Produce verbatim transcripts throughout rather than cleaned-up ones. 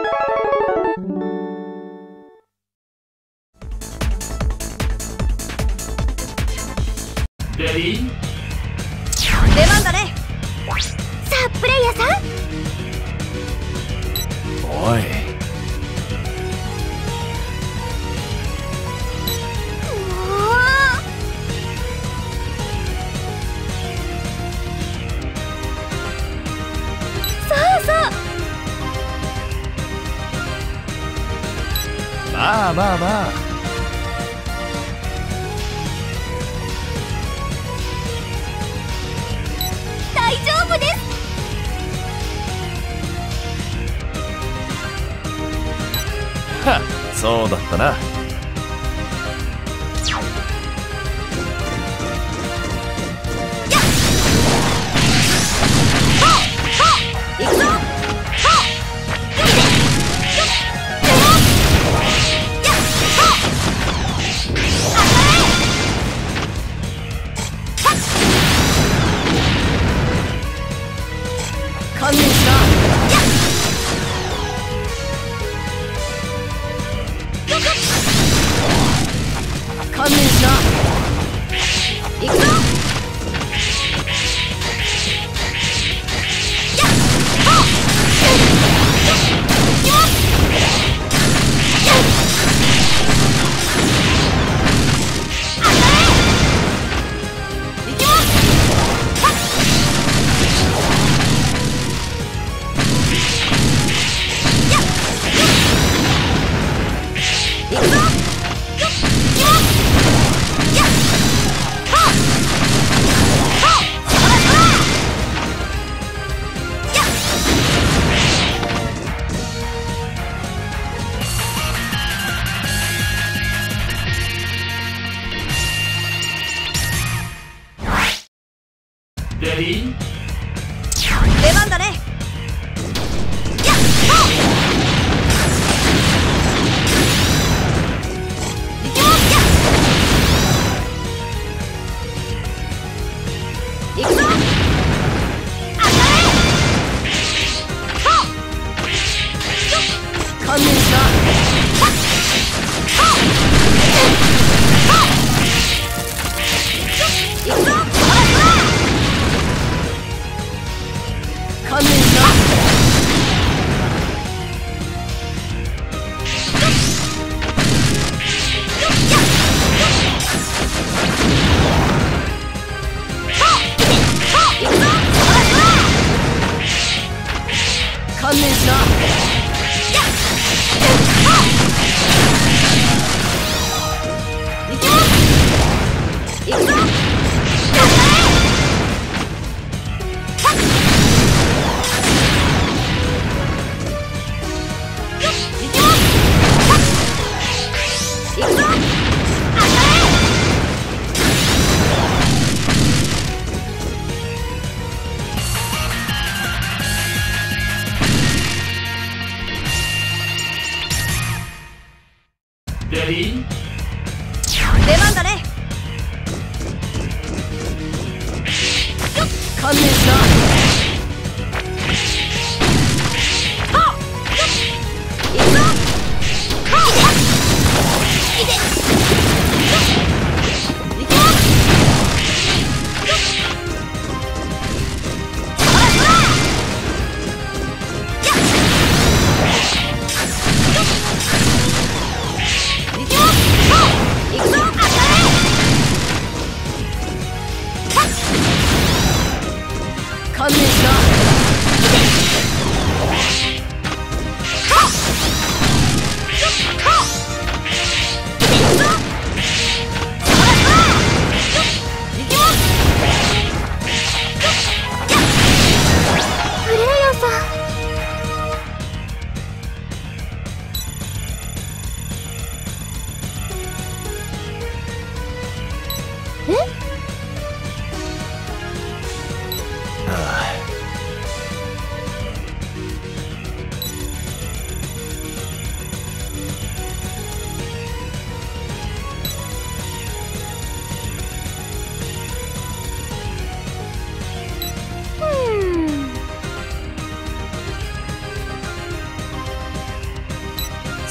レディー？ 出番だね。さあプレイヤーさん。 おい。まあまあまあ。 大丈夫です。 はっ、そうだったな。 行くぞ。観念しな。観念しな。行くぞ。 レディー？ 出番だね。行くぞ。観念しな。行くぞ。観念しな。観念しな。行くぞ。行くぞ。 レディー？ 出番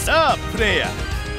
さあプレイヤー。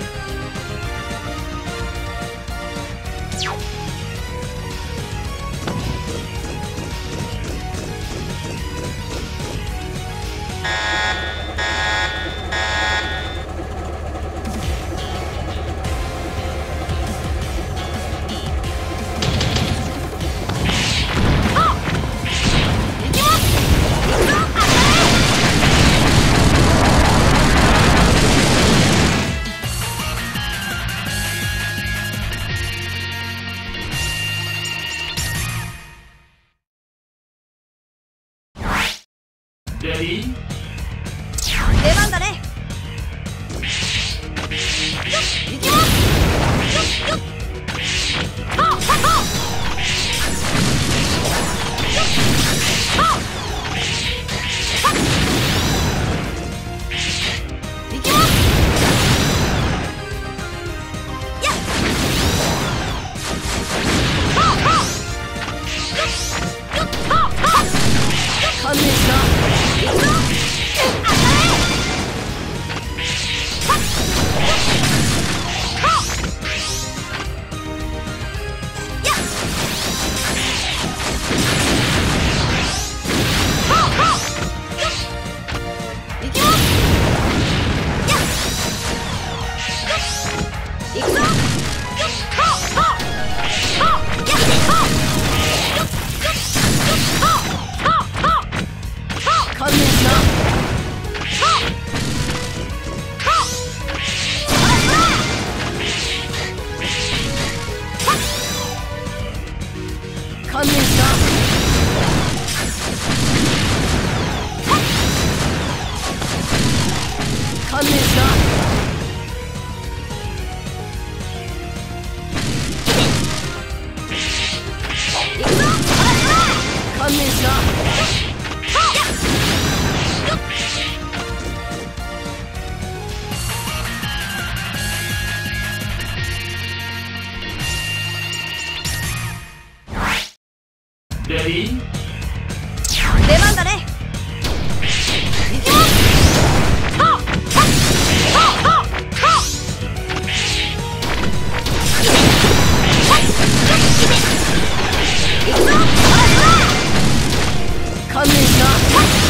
レディー出番だね。いきます。はっはっはっいきます。やっはっはっはっはっ観念した。観念した。観念した。観念した。 レディー出番だね。いきます。はっはっはっはっいくぞ。観念した。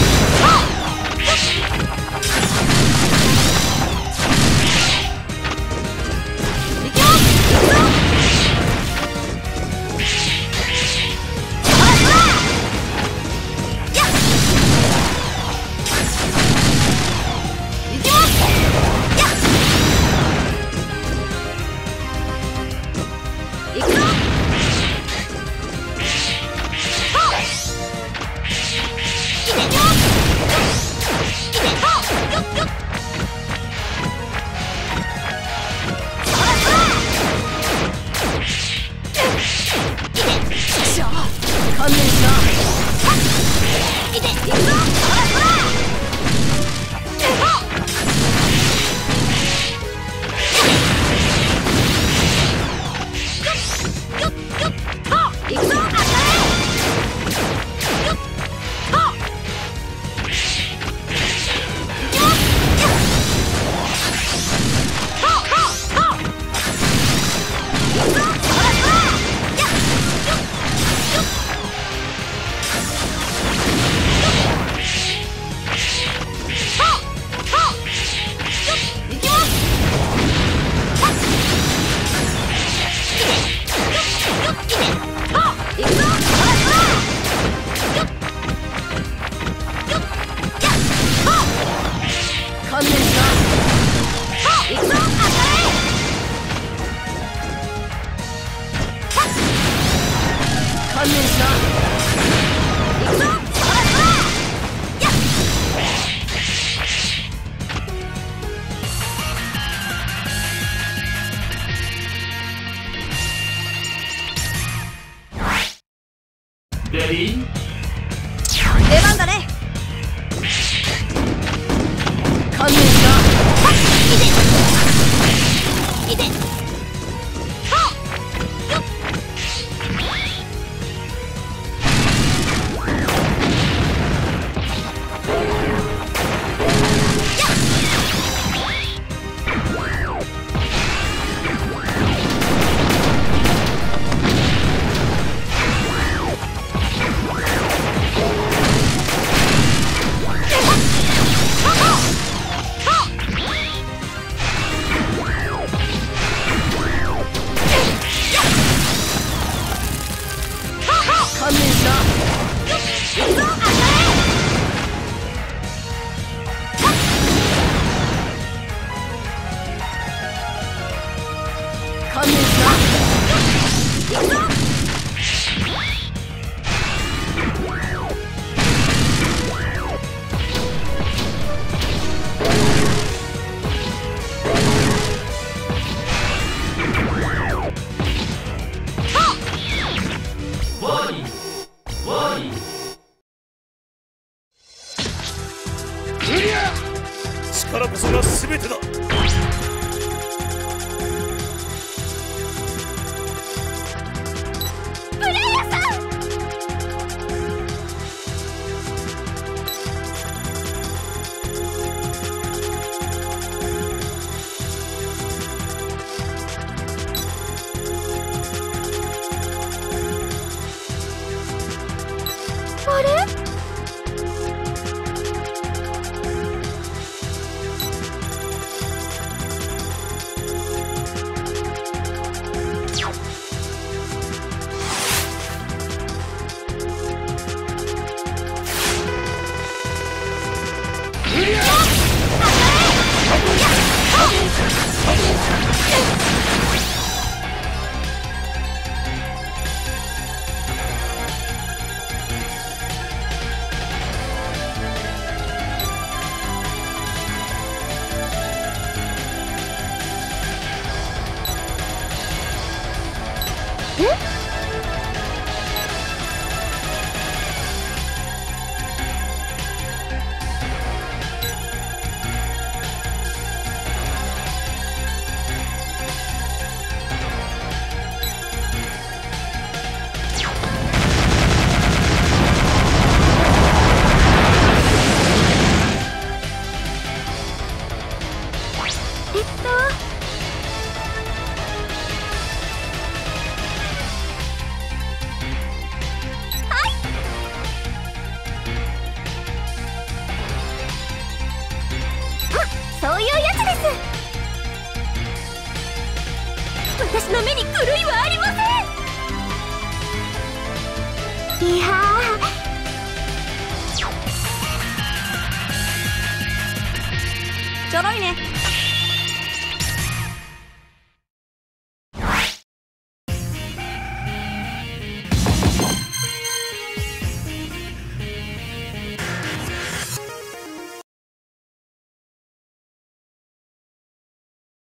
観念した。いて、いくぞ。いくぞ。観念した。いくぞ。観念した。いくぞ。 レディー出番だね。観念した。いて。いて。はっ。よっ。やっ。 からこそが全てだ。 プレイヤーさん。あれ？えっとそういうやつです。私の目に狂いはありません。いやー、ちょろいね。